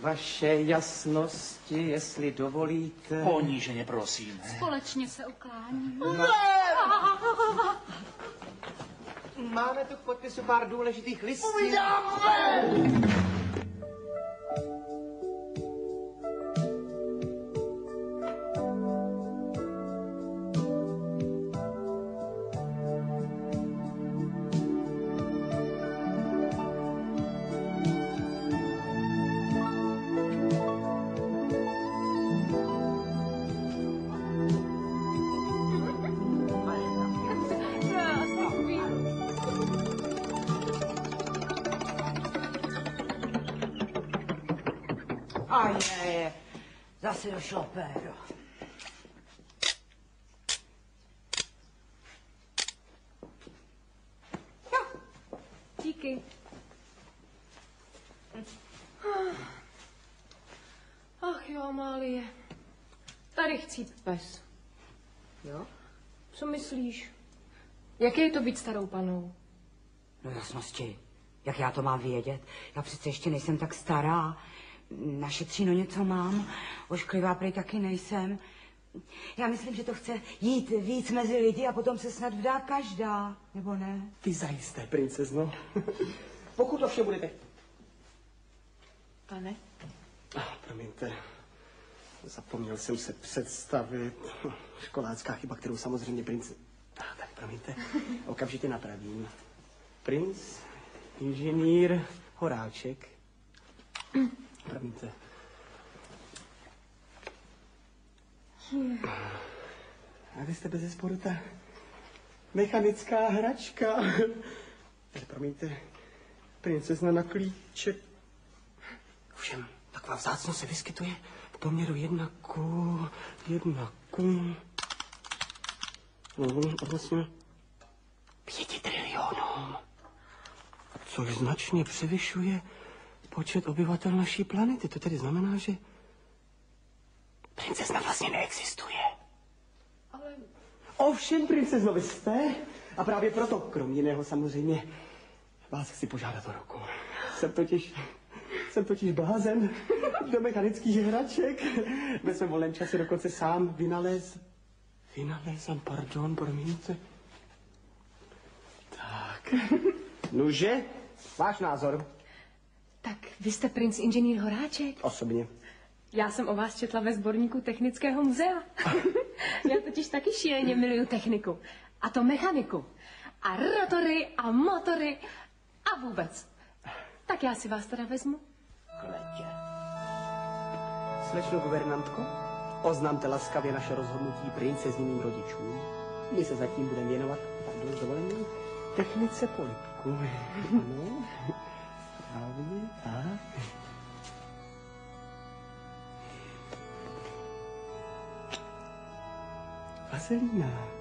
Vaše jasnosti, jestli dovolíte. Poníženě, prosím. Společně se ukláníme. Máme tu k podpisu pár důležitých listů. A je, zase došlo péro. Díky. Ach jo, Amálie. Tady chci pes. Jo? Co myslíš? Jaké je to být starou panou? No jasnosti, jak já to mám vědět? Já přece ještě nejsem tak stará. Našetříno něco mám, ošklivá prej taky nejsem. Já myslím, že to chce jít víc mezi lidi a potom se snad vdá každá, nebo ne? Ty zajisté, princezno. Pokud ovšem budete... Pane? Promiňte, zapomněl jsem se představit. Školácká chyba, kterou samozřejmě tak promiňte, okamžitě napravím. Princ, inženýr Horáček. Promiňte. A vy jste bezesporu ta mechanická hračka. Promiňte, princezna na klíček. Ovšem, taková vzácnost se vyskytuje v poměru 1 ku... vlastně 5 trilionům. Což značně převyšuje počet obyvatel naší planety. To tedy znamená, že princezna vlastně neexistuje. Ale... Ovšem, princezno, vy jste. A právě proto, kromě jiného samozřejmě, vás chci požádat o ruku. Jsem totiž blázen do mechanických hraček. Ve svém volném čase dokonce sám promiňte. Tak. Nuže, váš názor? Tak vy jste princ inženýr Horáček? Osobně. Já jsem o vás četla ve sborníku Technického muzea. Já totiž taky šíleně miluju techniku. A to mechaniku. A rotory a motory a vůbec. Tak já si vás teda vezmu. Kletě. Slečno guvernantko, oznamte laskavě naše rozhodnutí princezním rodičům. My se zatím budeme věnovat, pardon, dovolení, technice polibku. Ano, právě tak. Vazelína.